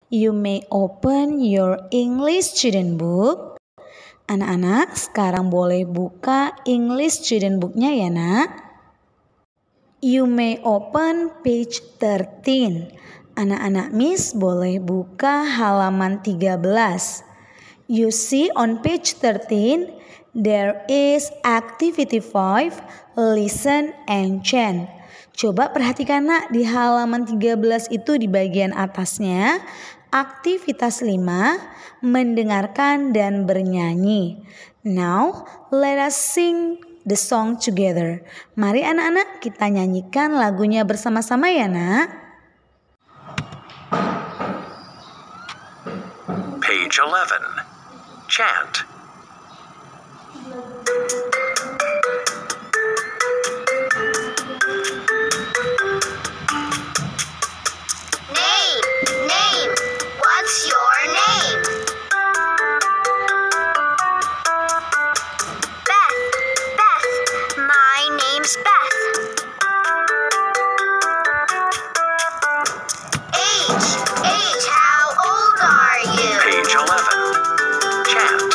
You may open your English student book. Anak-anak, sekarang boleh buka English student book-nya ya, Nak. You may open page 13. Anak-anak Miss boleh buka halaman 13. You see on page 13, there is activity 5, listen and chant. Coba perhatikan Nak, di halaman 13 itu di bagian atasnya, aktivitas 5, mendengarkan dan bernyanyi. Now, let us sing the song together. Mari anak-anak kita nyanyikan lagunya bersama-sama ya Nak. Page 11. Chant. Name. What's your name? Beth. My name's Beth. Age. How old are you? Page 11. Chant.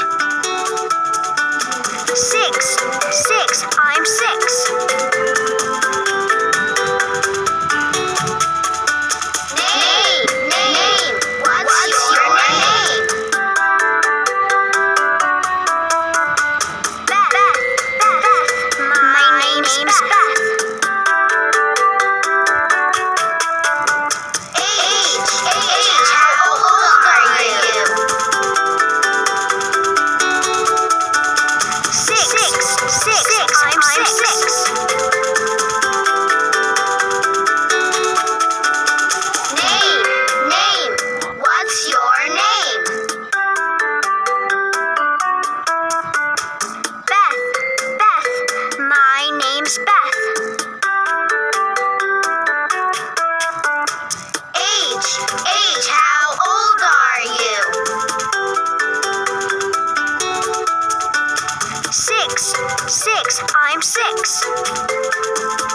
6. I'm 6. Name. What's your name? Beth. My name's Beth. Age. How old are you? 6. I'm 6. Name. What's your name? Beth. My name's Beth. Age. How old are you? 6. I'm 6.